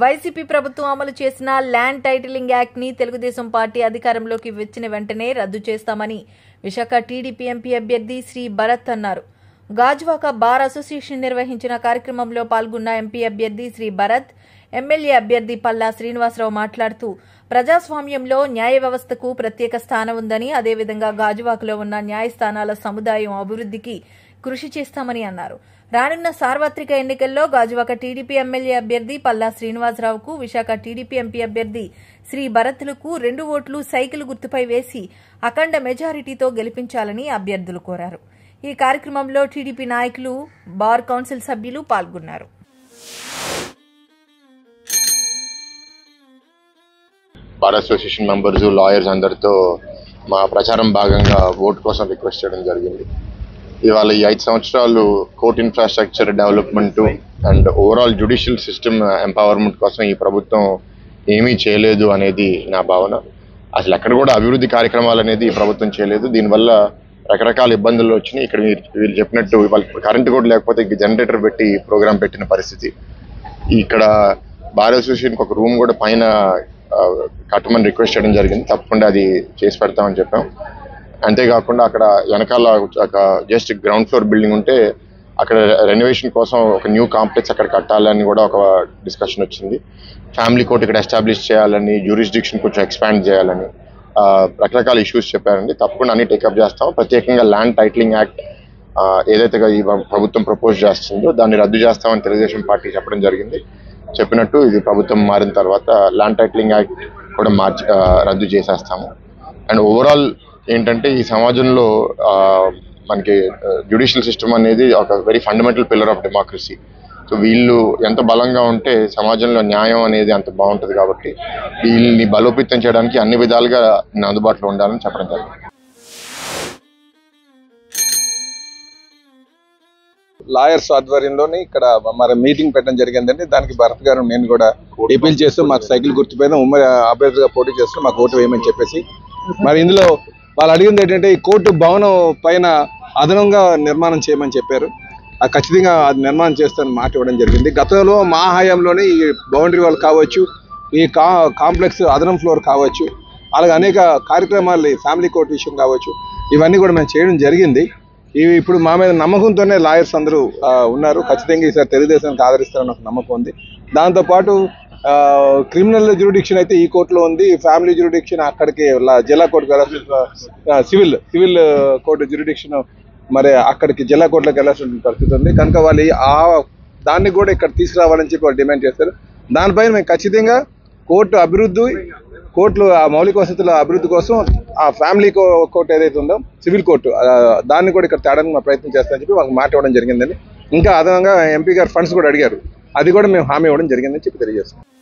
YCP ప్రభుత్వం అమలు చేసిన ల్యాండ్ టైటిలింగ్ యాక్ట్ ని తెలుగుదేశం పార్టీ అధికారంలోకి వచ్చిన వెంటనే రద్దు చేస్తామని విశాఖ టీడీపీ ఎంపీ అభ్యర్థి శ్రీ భరత్ అన్నారు. గాజువాక బార్ అసోసియేషన్ నిర్వహించిన కార్యక్రమంలో పాల్గొన్న ఎంపీ అభ్యర్థి శ్రీ భరత్, ఎమ్మెల్యే అభ్యర్థి పల్లా శ్రీనివాసరావు మాట్లాడుతూ ప్రజాస్వామ్యంలో న్యాయ వ్యవస్థకు ప్రత్యేక స్థానం ఉందని, అదేవిధంగా గాజువాకలో ఉన్న న్యాయస్థానాల సముదాయం అభివృద్ధికి కృషి చేస్తామని అన్నారు. రానున్న సార్వత్రిక ఎన్నికల్లో గాజువాక టీడీపీ ఎమ్మెల్యే అభ్యర్థి పల్లా శ్రీనివాసరావుకు, విశాఖ టీడీపీ ఎంపీ అభ్యర్థి శ్రీ భరత్లకు 2 ఓట్లు సైకిల్ గుర్తుపై వేసి అఖండ మెజారిటీతో గెలిపించాలని అభ్యర్థులు కోరారు. ఈ కార్యక్రమంలో టీడీపీ నాయకులు, బార్ కౌన్సిల్ సభ్యులు పాల్గొన్నారు. బార్ అసోసియేషన్ మెంబర్స్, లాయర్స్ అందరితో మా ప్రచారం భాగంగా ఓటు కోసం రిక్వెస్ట్ చేయడం జరిగింది. ఇవాళ ఈ 5 సంవత్సరాలు court infrastructure development and overall judicial system empowerment కోసం ఈ ప్రభుత్వం ఏమీ చేయలేదు అనేది నా భావన. అసలు ఎక్కడ కూడా అభివృద్ధి కార్యక్రమాలు అనేది ఈ ప్రభుత్వం చేయలేదు. దీనివల్ల రకరకాల ఇబ్బందులు వచ్చినాయి. ఇక్కడ వీళ్ళు చెప్పినట్టు ఇవాళ కరెంటు కూడా లేకపోతే జనరేటర్ పెట్టి ప్రోగ్రాం పెట్టిన పరిస్థితి. ఇక్కడ బార్ అసోసియేషన్కి ఒక రూమ్ కూడా పైన కట్టమని రిక్వెస్ట్ చేయడం జరిగింది. తప్పకుండా అది చేసి పెడతామని చెప్పాం. అంతేకాకుండా అక్కడ వెనకాల ఒక జస్ట్ గ్రౌండ్ ఫ్లోర్ బిల్డింగ్ ఉంటే అక్కడ రెనోవేషన్ కోసం ఒక న్యూ కాంప్లెక్స్ అక్కడ కట్టాలని కూడా ఒక డిస్కషన్ వచ్చింది. ఫ్యామిలీ కోర్ట్ ఇక్కడ ఎస్టాబ్లిష్ చేయాలని, జ్యూరిస్డిక్షన్ కొంచెం ఎక్స్పాండ్ చేయాలని రకరకాల ఇష్యూస్ చెప్పారండి. తప్పకుండా అన్ని టేకప్ చేస్తాం. ప్రత్యేకంగా ల్యాండ్ టైటిలింగ్ యాక్ట్ ఏదైతే ఈ ప్రభుత్వం ప్రపోజ్ చేస్తుందో దాన్ని రద్దు చేస్తామని తెలుగుదేశం పార్టీ చెప్పడం జరిగింది. చెప్పినట్టు ఇది ప్రభుత్వం మారిన తర్వాత ల్యాండ్ టైటిలింగ్ యాక్ట్ కూడా రద్దు చేసేస్తాము. అండ్ ఓవరాల్ ఏంటంటే ఈ సమాజంలో మనకి జ్యుడిషియల్ సిస్టమ్ అనేది ఒక very fundamental pillar of democracy. So వీళ్ళు ఎంత బలంగా ఉంటే సమాజంలో న్యాయం అనేది అంత బాగుంటుంది. కాబట్టి వీళ్ళని బలోపేతం చేయడానికి అన్ని విధాలుగా అందుబాటులో ఉండాలని చెప్పడం జరిగింది. లాయర్స్ ఆధ్వర్యంలోని ఇక్కడ మరి మీటింగ్ పెట్టడం జరిగిందండి. దానికి భరత్ గారు నేను కూడా అపీల్ చేస్తూ మాకు సైకిల్ గుర్తుపైన ఉమ్మడి అభ్యర్థిగా పోటీ చేస్తూ మాకు ఓటు వేయమని చెప్పేసి, మరి ఇందులో వాళ్ళు అడిగింది ఏంటంటే ఈ కోర్టు భవనం పైన అదనంగా నిర్మాణం చేయమని చెప్పారు. ఖచ్చితంగా అది నిర్మాణం చేస్తానని మాట ఇవ్వడం జరిగింది. గతంలో మా హయాంలోనే ఈ బౌండరీ వాల్ కావచ్చు, ఈ కాంప్లెక్స్ అదనం ఫ్లోర్ కావచ్చు, అలాగే అనేక కార్యక్రమాలు, ఫ్యామిలీ కోర్టు విషయం కావచ్చు, ఇవన్నీ కూడా మేము చేయడం జరిగింది. ఇవి ఇప్పుడు మా మీద నమ్మకంతోనే లాయర్స్ అందరూ ఉన్నారు. ఖచ్చితంగా ఈసారి తెలుగుదేశానికి ఆదరిస్తారని ఒక నమ్మకం ఉంది. దాంతోపాటు క్రిమినల్ జ్యూరిడిక్షన్ అయితే ఈ కోర్టులో ఉంది, ఫ్యామిలీ జ్యూరిడిక్షన్ అక్కడికి జిల్లా కోర్టుకు వెళ్ళాల్సిన సివిల్ కోర్టు జ్యూరిడిక్షన్ మరి అక్కడికి జిల్లా కోర్టులోకి వెళ్ళాల్సిన పరిస్థితి ఉంది. కనుక వాళ్ళు దాన్ని కూడా ఇక్కడ తీసుకురావాలని చెప్పి వాళ్ళు డిమాండ్ చేస్తారు. దానిపైన మేము ఖచ్చితంగా కోర్టు అభివృద్ధి, కోర్టులు ఆ మౌలిక వసతుల అభివృద్ధి కోసం ఆ ఫ్యామిలీ కోర్టు ఏదైతే ఉందో సివిల్ కోర్టు దాన్ని కూడా ఇక్కడ తేడానికి మా ప్రయత్నం చేస్తామని చెప్పి మాకు మాట ఇవ్వడం జరిగిందండి. ఇంకా అదనంగా ఎంపీ గారు ఫండ్స్ కూడా అడిగారు, అది కూడా మేము హామీ ఇవ్వడం జరిగిందని చెప్పి తెలియజేస్తాం.